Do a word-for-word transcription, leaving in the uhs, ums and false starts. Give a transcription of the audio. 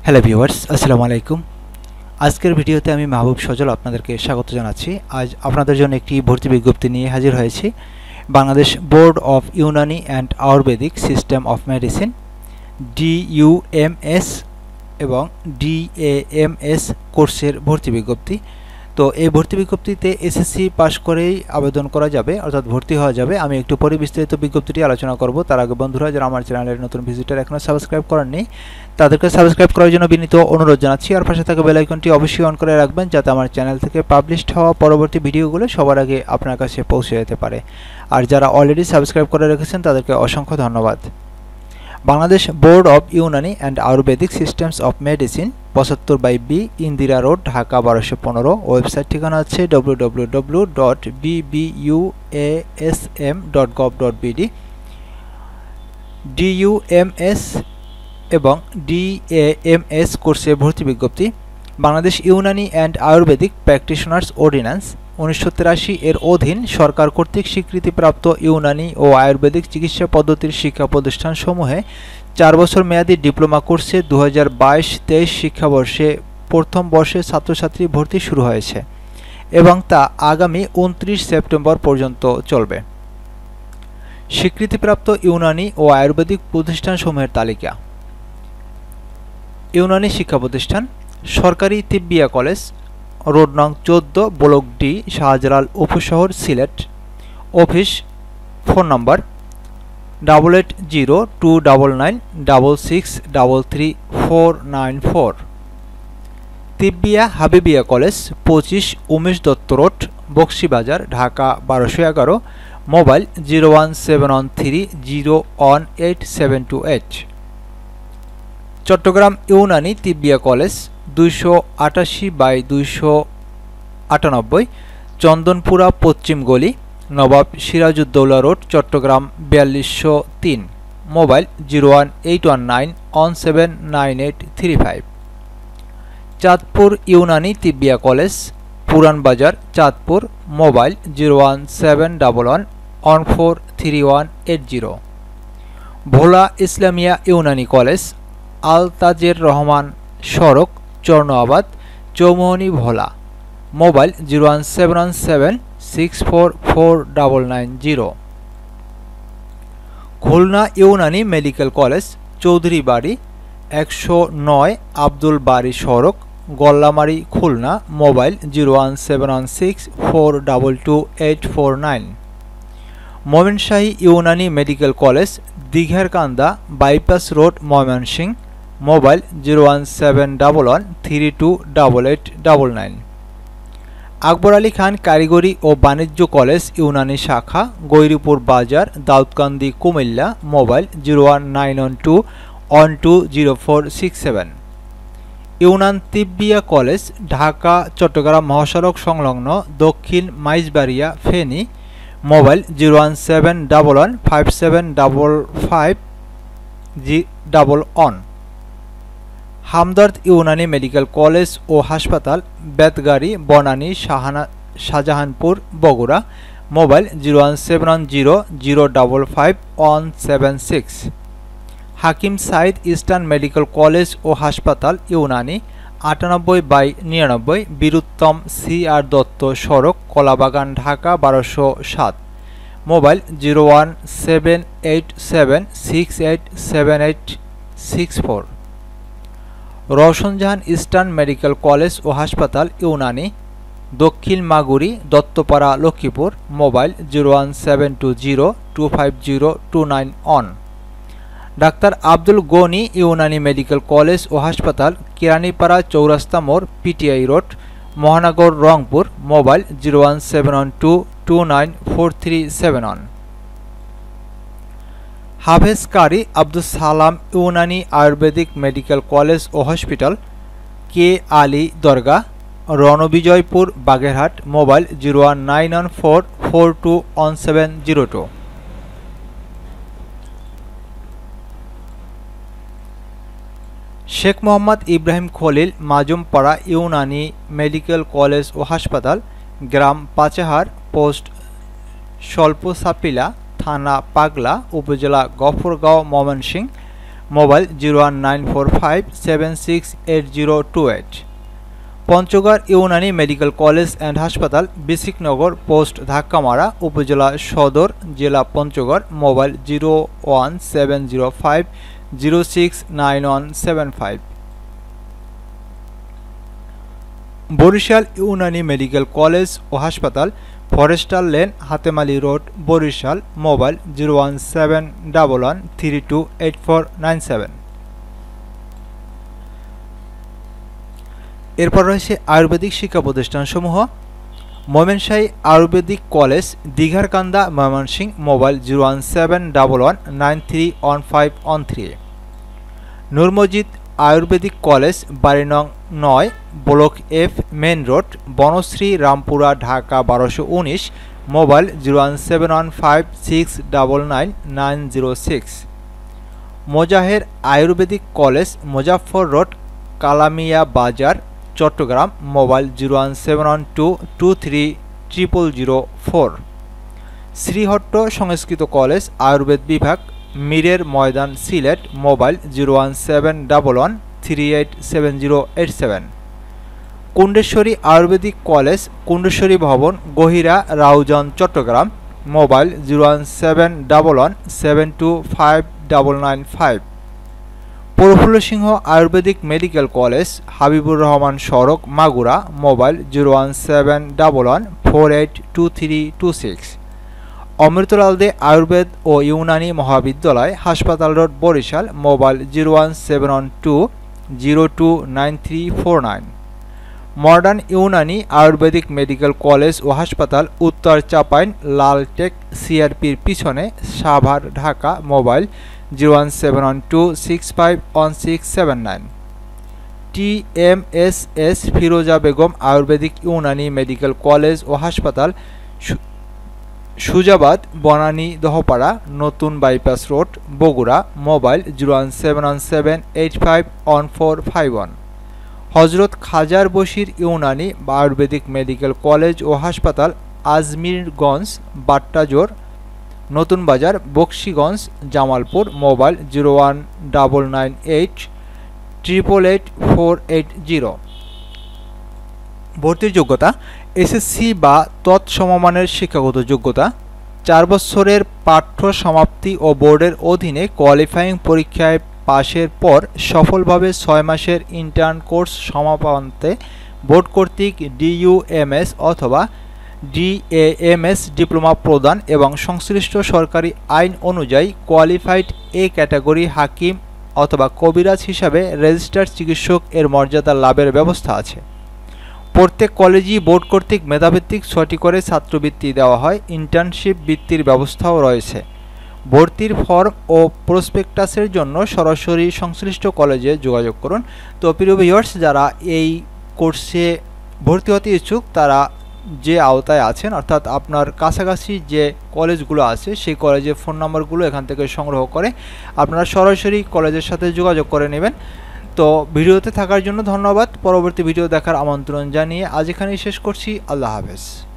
Hello viewers, আসসালামু আলাইকুম। আজকের ভিডিওতে আমি মাহবুব সজল আপনাদেরকে স্বাগত জানাচ্ছি। আজ আপনাদের জন্য একটি ভর্তি বিজ্ঞপ্তি নিয়ে হাজির হয়েছি। Bangladesh board of Unani and Ayurvedic system of medicine D U M S এবং ডি এ এম এস কোর্সের ভর্তি বিজ্ঞপ্তি। তো এই ভর্তি বিজ্ঞপ্তিতে এসএসসি পাশ করেই আবেদন করা যাবে, অর্থাৎ ভর্তি হওয়া যাবে। আমি একটু পরে বিস্তারিত বিজ্ঞপ্তিটি আলোচনা করব। তার আগে বন্ধুরা যারা আমার চ্যানেলের নতুন ভিজিটার এখনও সাবস্ক্রাইব করেননি তাদেরকে সাবস্ক্রাইব করার জন্য বিনীত অনুরোধ জানাচ্ছি। আর পাশে থাকা বেল আইকনটি অবশ্যই অন করে রাখবেন যাতে আমার চ্যানেল থেকে পাবলিশড হওয়া পরবর্তী ভিডিওগুলো সবার আগে আপনার কাছে পৌঁছে যেতে পারে। আর যারা অলরেডি সাবস্ক্রাইব করে রেখেছেন তাদেরকে অসংখ্য ধন্যবাদ। Bangladesh board of Unani and Ayurvedic systems of medicine পঁচাত্তর by B, Indira road, Dhaka বারোশো পনেরো। ওয়েবসাইট ঠিকানা হচ্ছে W W W dot B B U A S M dot gov dot B D. D U M S এবং ডি এ এম এস কোর্সে ভর্তি বিজ্ঞপ্তি। Bangladesh Unani and Ayurvedic practitioners ordinance উনিশশো তিরাশি এর অধীন সরকার কর্তৃক স্বীকৃতিপ্রাপ্ত ইউনানি ও আয়ুর্বেদিক চিকিৎসা পদ্ধতির শিক্ষা প্রতিষ্ঠানসমূহে চার বছর মেয়াদী ডিপ্লোমা কোর্সে দু হাজার বাইশ তেইশ শিক্ষাবর্ষে প্রথম বর্ষে ছাত্রছাত্রী ভর্তি শুরু হয়েছে এবং তা আগামী উনত্রিশ সেপ্টেম্বর পর্যন্ত চলবে। স্বীকৃতিপ্রাপ্ত ইউনানি ও আয়ুর্বেদিক প্রতিষ্ঠানসমূহের তালিকা। ইউনানি শিক্ষা প্রতিষ্ঠান: সরকারি তিব্বিয়া কলেজ, রোড নং চোদ্দ, ব্লক ডি, শাহজালাল উপশহর, Sylhet. Office phone number double eight zero two double nine double six double three four nine four. Tibbia Habibia college, পঁচিশ উমেশ দত্ত রোড, বক্সিবাজার, ঢাকা বারোশো এগারো। Mobile zero one seven one three zero one eight seven two eight. Chittagong Unani Tibbia college, দুইশো আটাশি by দুইশো আটানব্বই, চন্দনপুরা পশ্চিম গলি, নবাব Sirajuddaulah road, Chittagong বিয়াল্লিশশো তিন। Mobile zero one eight one nine one seven nine eight three five. Chandpur Unani Tibbia college, Puran Bazar, Chandpur. Mobile zero one seven double one one four three one eight zero. Bhola Islamia Unani college, Al তাজের রহমান সড়ক, Charnabad, Choumohani, Bhola. Mobile zero one seven one seven six four four double nine zero. Khulna Unani medical college, Chowdhury বাড়ি, একশো নয় আব্দুল বাড়ি সড়ক, Gollamari, Khulna. Mobile zero one seven one six four double two eight four nine. Mymensingh Unani medical college, Dighakanda bypass road, Mymensingh. Mobile zero one seven double one three two double eight double nine. Akbar Ali Khan কারিগরি ও বাণিজ্য college Unani শাখা, Gouripur Bazar, Daudkandi, Comilla. Mobile zero one nine one two one two zero four six seven. Unani Tibbia college, Dhaka Chittagong মহাসড়ক সংলগ্ন, দক্ষিণ Maijbaria, Feni. Mobile zero one seven double one five seven double five G double one. Hamdard Unani medical college ও হাসপাতাল, Betgari, Banani, Shahana Shahjahanpur, Bogura. Mobile zero one seven one zero zero double five one seven six. Hakim Said eastern medical college ও হাসপাতাল ইউনানি, আটানব্বই by নিরানব্বই, Bir Uttom C আর দত্ত সড়ক, কলাবাগান, ঢাকা বারোশো সাত। Mobile zero one seven eight seven six eight seven eight six four. Roushanjahan eastern medical college ও হাসপাতাল ইউনানি, দক্ষিণ Maguri, Duttapara, Lakshmipur. Mobile zero one seven two zero two five zero two nine one. ডাক্তার আব্দুল গনি ইউনানি মেডিকেল কলেজ ও হাসপাতাল, কেরানীপাড়া চৌরাস্তা মোড়, পিটিআই রোড, মহানগর, Rangpur. Mobile zero one seven one two two nine four three seven one. Hafez Qari Abdul সালাম ইউনানি আয়ুর্বেদিক মেডিকেল কলেজ ও hospital, K Ali Dargah, Ranabijoypur, Bagerhat. Mobile zero one nine one four four two one seven zero two. Sheikh Mohammad Ibrahim Khalil Majumpara Unani medical college ও হাসপাতাল, গ্রাম Pachahar, post Swalpasapila, থানা পাগলা, উপজেলা Gafargaon, Mymensingh. Mobile zero one nine four five seven six eight zero two eight. Panchagarh Unani medical college and হাসপাতাল, Bisiknagar post Dhakkamara, উপজেলা সদর, জেলা Panchagarh, mobile zero one seven zero five zero six nine one seven five. Barishal Unani medical college ও হাসপাতাল, forester lane, Hatemali road, Barishal, mobile zero one seven double one three two eight four nine seven. এরপর রয়েছে আয়ুর্বেদিক শিক্ষা প্রতিষ্ঠানসমূহ। Mymensingh Ayurvedic college, Digharkanda, Mymensingh, mobile zero one seven double one nine three one five one three. Noor Masjid Ayurvedic college, বাড়ি নং নয়, block F, main road, Banasree, Rampura, Dhaka বারোশো উনিশ, mobile zero one seven one five six double nine nine zero six. Mozaher Ayurvedic college, Muzaffar road, Kalamia Bazar, Chattogram, mobile zero one seven one two two three triple zero four. Srihatta Sanskrit college, Ayurveda বিভাগ, Mirer Maidan, Sylhet, mobile zero one seven double one three eight seven zero eight seven. Kundeshwari Ayurvedic college, Kundeshwari Bhaban, Gahira, Raozan, Chattogram, mobile zero one seven double one seven two five double nine five. Prafulla Singha Ayurvedic medical college, Habibur Rahman সড়ক, Magura, mobile zero one seven double one four eight two three two six. Amritalal De Ayurveda ও ইউনানি মহাবিদ্যালয়, হাসপাতাল road, Barishal, mobile zero one seven one two zero two nine three four nine. Modern Unani Ayurvedic medical college ও হাসপাতাল, উত্তর চাপাইন, লালটেক সিআরপির পিছনে, Savar, Dhaka, mobile zero one seven one two six five one six seven nine. T M S S Firoza Begum Ayurvedic Unani medical college ও হাসপাতাল, সুজাবাদ, বনানী, দহপাড়া, নতুন bypass road, Bogura, mobile zero one seven one seven eight five one four five one. Hazrat খাজার Bashir Unani Ayurvedic medical college ও হাসপাতাল, আজমিরগঞ্জ, বাট্টাজোর, নতুন বাজার, Baksiganj, Jamalpur, mobile zero one double nine eight triple eight four eight zero. ভর্তির যোগ্যতা এসএসসি বা তৎসমমানের শিক্ষাগত যোগ্যতা, চার বছরের পাঠ্য সমাপ্তি ও বোর্ডের অধীনে কোয়ালিফাইং পরীক্ষায় পাশের পর সফলভাবে ছয় মাসের ইন্টার্ন কোর্স সমাপনান্তে বোর্ড কর্তৃক ডিইউএমএস অথবা ডিএএমএস ডিপ্লোমা প্রদান এবং সংশ্লিষ্ট সরকারি আইন অনুযায়ী কোয়ালিফাইড এ ক্যাটাগরি হাকিম অথবা কবিরাজ হিসাবে রেজিস্টার্ড চিকিৎসক এর মর্যাদা লাভের ব্যবস্থা আছে। প্রত্যেক কলেজই বোর্ড কর্তৃক মেধাভিত্তিক ছয়টি করে ছাত্রবৃত্তি দেওয়া হয়। ইন্টার্নশিপ বৃত্তির ব্যবস্থাও রয়েছে। ভর্তির ফর্ম ও প্রসপেক্টাসের জন্য সরাসরি সংশ্লিষ্ট কলেজে যোগাযোগ করুন। তো প্রিয় ভিউয়ার্স, যারা এই কোর্সে ভর্তি হতে ইচ্ছুক তারা যে আওতায় আছেন অর্থাৎ আপনার কাছাকাছি যে কলেজগুলো আছে সেই কলেজের ফোন নাম্বারগুলো এখান থেকে সংগ্রহ করে আপনারা সরাসরি কলেজের সাথে যোগাযোগ করে নেবেন। তো ভিডিওতে থাকার জন্য ধন্যবাদ। পরবর্তী ভিডিও দেখার আমন্ত্রণ জানিয়ে আজ এখানেই শেষ করছি। আল্লাহ হাফেজ।